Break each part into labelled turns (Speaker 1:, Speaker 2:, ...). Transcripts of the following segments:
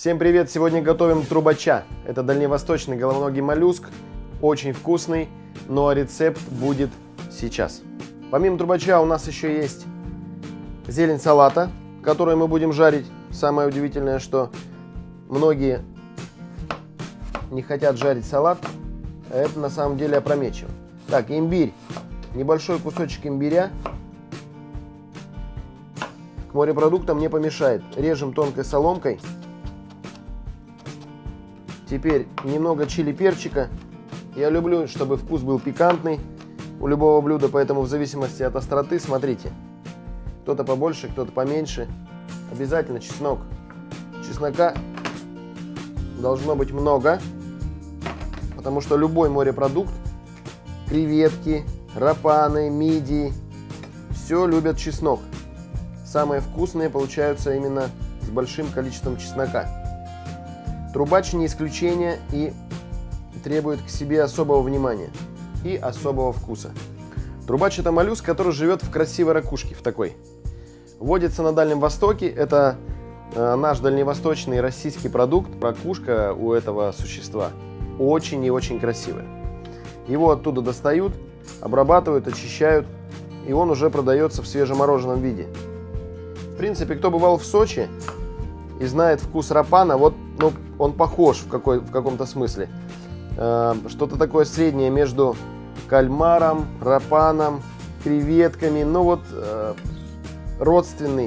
Speaker 1: Всем привет! Сегодня готовим трубача. Это дальневосточный головоногий моллюск. Очень вкусный, но рецепт будет сейчас. Помимо трубача у нас еще есть зелень салата, которую мы будем жарить. Самое удивительное, что многие не хотят жарить салат, а это на самом деле опрометчиво. Так, имбирь. Небольшой кусочек имбиря. К морепродуктам не помешает. Режем тонкой соломкой. Теперь немного чили-перчика. Я люблю, чтобы вкус был пикантный у любого блюда, поэтому в зависимости от остроты, смотрите. Кто-то побольше, кто-то поменьше. Обязательно чеснок. Чеснока должно быть много, потому что любой морепродукт, креветки, рапаны, мидии, все любят чеснок. Самые вкусные получаются именно с большим количеством чеснока. Трубач не исключение и требует к себе особого внимания и особого вкуса. Трубач — это моллюск, который живет в красивой ракушке, в такой. Водится на Дальнем Востоке. Это наш дальневосточный российский продукт. Ракушка у этого существа очень и очень красивая. Его оттуда достают, обрабатывают, очищают, и он уже продается в свежемороженом виде. В принципе, кто бывал в Сочи и знает вкус рапана, вот, ну, он похож в каком-то смысле. Что-то такое среднее между кальмаром, рапаном, креветками. Ну вот родственный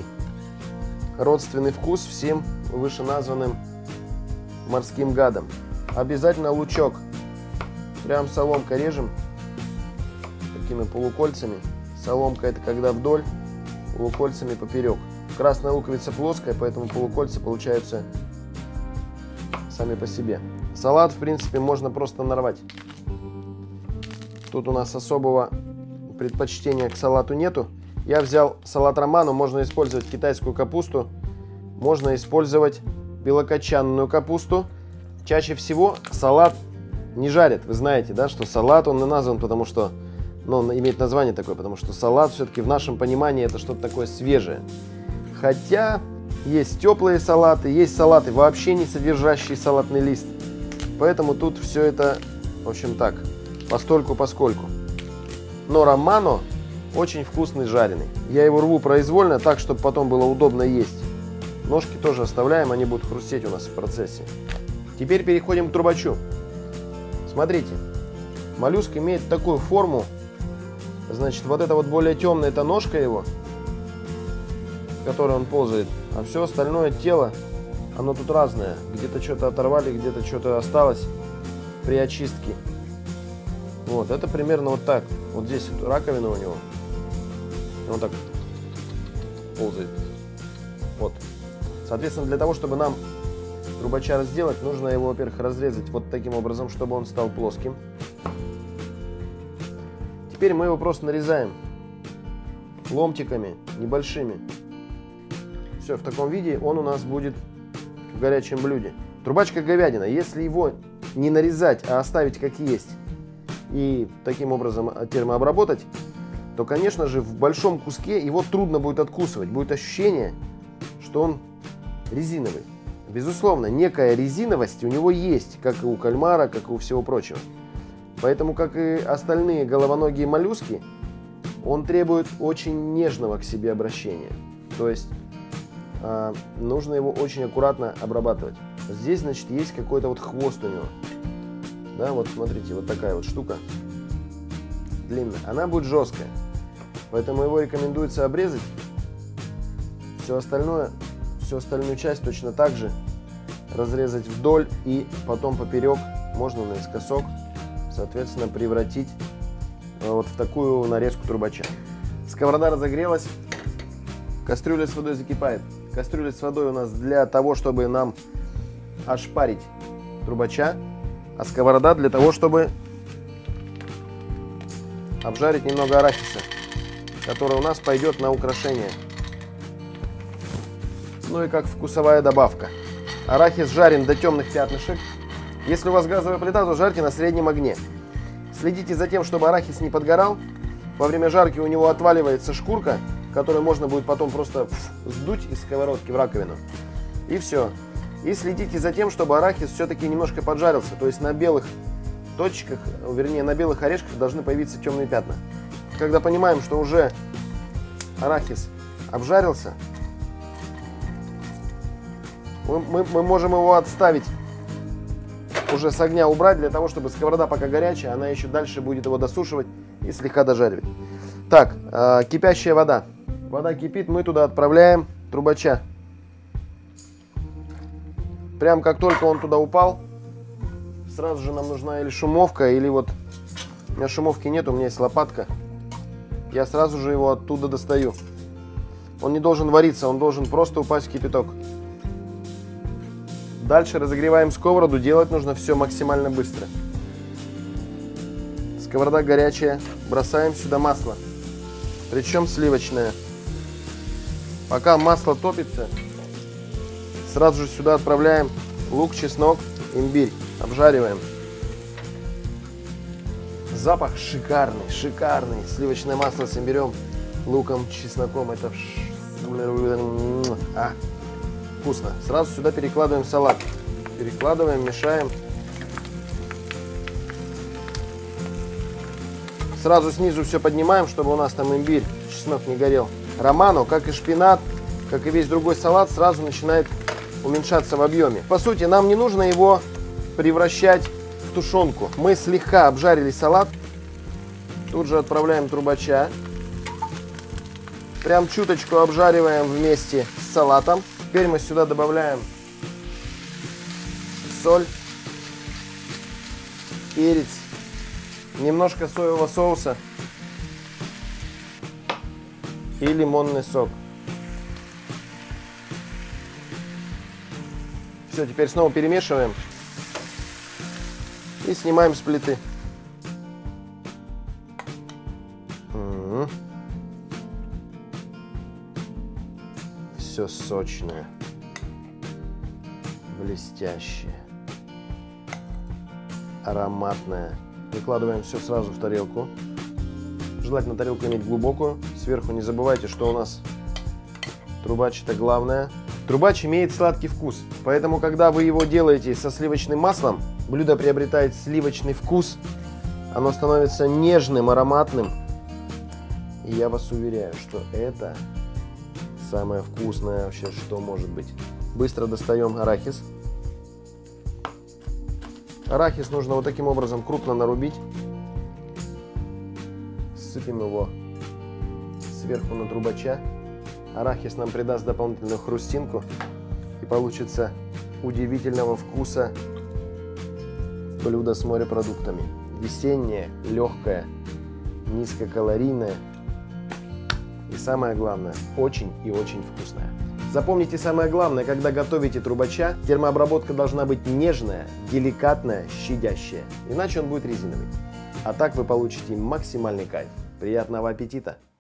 Speaker 1: вкус всем вышеназванным морским гадам. Обязательно лучок. Прям соломкой режем такими полукольцами. Соломка — это когда вдоль, полукольцами поперек. Красная луковица плоская, поэтому полукольца получаются сами по себе. Салат, в принципе, можно просто нарвать. Тут у нас особого предпочтения к салату нету. Я взял салат романо. Можно использовать китайскую капусту, можно использовать белокочанную капусту. Чаще всего салат не жарят. Вы знаете, да, что салат он и назван, потому что, ну, он имеет название такое, потому что салат все-таки в нашем понимании это что-то такое свежее. Хотя есть теплые салаты, есть салаты вообще не содержащие салатный лист. Поэтому тут все это, в общем, так, постольку-поскольку. Но романо очень вкусный жареный. Я его рву произвольно, так, чтобы потом было удобно есть. Ножки тоже оставляем, они будут хрустеть у нас в процессе. Теперь переходим к трубачу. Смотрите, моллюск имеет такую форму. Значит, вот это вот более темная, это ножка его, в которой он ползает. А все остальное тело, оно тут разное. Где-то что-то оторвали, где-то что-то осталось при очистке. Вот, это примерно вот так. Вот здесь вот раковина у него. Он так ползает. Вот. Соответственно, для того, чтобы нам трубача разделать, нужно его, во-первых, разрезать вот таким образом, чтобы он стал плоским. Теперь мы его просто нарезаем ломтиками небольшими. Все, в таком виде он у нас будет в горячем блюде. Трубач как говядина. Если его не нарезать, а оставить как есть и таким образом термообработать, то, конечно же, в большом куске его трудно будет откусывать. Будет ощущение, что он резиновый. Безусловно, некая резиновость у него есть, как и у кальмара, как и у всего прочего. Поэтому, как и остальные головоногие моллюски, он требует очень нежного к себе обращения. То есть нужно его очень аккуратно обрабатывать. Здесь, значит, есть какой-то вот хвост у него. Да, вот смотрите, вот такая вот штука длинная. Она будет жесткая. Поэтому его рекомендуется обрезать. Всю остальную часть точно так же разрезать вдоль и потом поперек, можно наискосок, соответственно, превратить вот в такую нарезку трубача. Сковорода разогрелась, кастрюля с водой закипает. Кастрюля с водой у нас для того, чтобы нам ошпарить трубача, а сковорода для того, чтобы обжарить немного арахиса, который у нас пойдет на украшение. Ну и как вкусовая добавка. Арахис жарим до темных пятнышек. Если у вас газовая плита, то жарьте на среднем огне. Следите за тем, чтобы арахис не подгорал. Во время жарки у него отваливается шкурка, которую можно будет потом просто сдуть из сковородки в раковину. И все. И следите за тем, чтобы арахис все-таки немножко поджарился. То есть на белых точках, вернее на белых орешках должны появиться темные пятна. Когда понимаем, что уже арахис обжарился, мы можем его отставить, уже с огня убрать, для того, чтобы сковорода пока горячая, она еще дальше будет его досушивать и слегка дожаривать. Так, кипящая вода. Вода кипит, мы туда отправляем трубача. Прям как только он туда упал, сразу же нам нужна или шумовка, или вот... У меня шумовки нет, у меня есть лопатка. Я сразу же его оттуда достаю. Он не должен вариться, он должен просто упасть в кипяток. Дальше разогреваем сковороду, делать нужно все максимально быстро. Сковорода горячая, бросаем сюда масло, причем сливочное. Пока масло топится, сразу же сюда отправляем лук, чеснок, имбирь, обжариваем. Запах шикарный, шикарный. Сливочное масло с имбирем, луком, чесноком, это вкусно. Сразу сюда перекладываем салат. Перекладываем, мешаем. Сразу снизу все поднимаем, чтобы у нас там имбирь, чеснок не горел. Романо, как и шпинат, как и весь другой салат, сразу начинает уменьшаться в объеме. По сути, нам не нужно его превращать в тушенку. Мы слегка обжарили салат. Тут же отправляем трубача. Прям чуточку обжариваем вместе с салатом. Теперь мы сюда добавляем соль, перец, немножко соевого соуса и лимонный сок. Все, теперь снова перемешиваем и снимаем с плиты. Все сочное, блестящее, ароматное. Выкладываем все сразу в тарелку. Желательно тарелку иметь глубокую. Сверху не забывайте, что у нас трубач — это главное. Трубач имеет сладкий вкус, поэтому когда вы его делаете со сливочным маслом, блюдо приобретает сливочный вкус. Оно становится нежным, ароматным. И я вас уверяю, что это самое вкусное вообще, что может быть. Быстро достаем арахис. Арахис нужно вот таким образом крупно нарубить. Сыпем его сверху на трубача. Арахис нам придаст дополнительную хрустинку. И получится удивительного вкуса блюдо с морепродуктами. Весеннее, легкое, низкокалорийное. И самое главное, очень и очень вкусная. Запомните самое главное, когда готовите трубача, термообработка должна быть нежная, деликатная, щадящая. Иначе он будет резиновый. А так вы получите максимальный кайф. Приятного аппетита!